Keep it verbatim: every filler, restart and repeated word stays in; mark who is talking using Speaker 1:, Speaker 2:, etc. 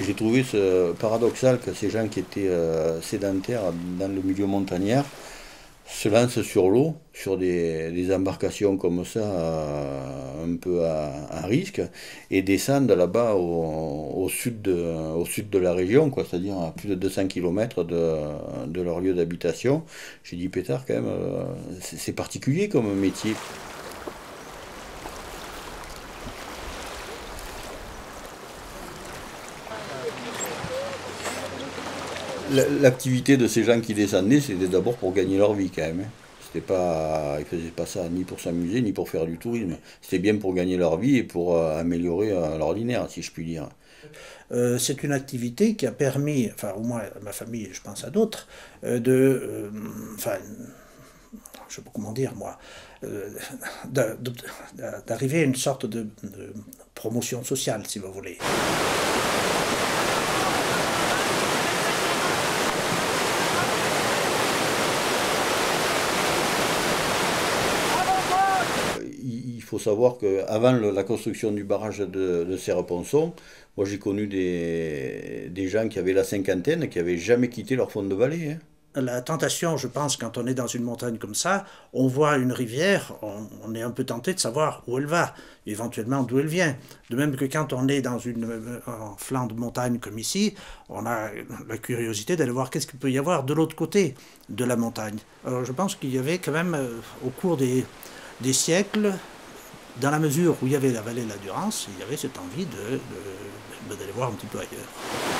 Speaker 1: j'ai trouvé ce paradoxal que ces gens qui étaient euh, sédentaires dans le milieu montagnard se lancent sur l'eau, sur des, des embarcations comme ça, euh, un peu à, à risque, et descendent là-bas au, au sud de, au sud de la région, quoi, c'est-à-dire à plus de deux cents kilomètres de, de leur lieu d'habitation. J'ai dit, pétard, quand même, euh, c'est c'est particulier comme métier. L'activité de ces gens qui descendaient, c'était d'abord pour gagner leur vie quand même, hein. C'était pas, ils faisaient pas ça ni pour s'amuser, ni pour faire du tourisme. C'était bien pour gagner leur vie et pour euh, améliorer euh, l'ordinaire, si je puis dire.
Speaker 2: Euh, c'est une activité qui a permis, enfin au moins à ma famille, et je pense à d'autres, euh, de, euh, enfin, je sais pas comment dire moi, euh, d'a- d'a- d'arriver à une sorte de, de promotion sociale, si vous voulez.
Speaker 1: Il il faut savoir qu'avant la construction du barrage de, de Serre-Ponçon, moi j'ai connu des, des gens qui avaient la cinquantaine, qui n'avaient jamais quitté leur fond de vallée, hein.
Speaker 2: La tentation, je pense, quand on est dans une montagne comme ça, on voit une rivière, on, on est un peu tenté de savoir où elle va, éventuellement d'où elle vient. De même que quand on est dans une euh, en flanc de montagne comme ici, on a la curiosité d'aller voir qu'est-ce qu'il peut y avoir de l'autre côté de la montagne. Alors je pense qu'il y avait quand même, euh, au cours des, des siècles, dans la mesure où il y avait la vallée de la Durance, il y avait cette envie de, de- de- d'aller voir un petit peu ailleurs.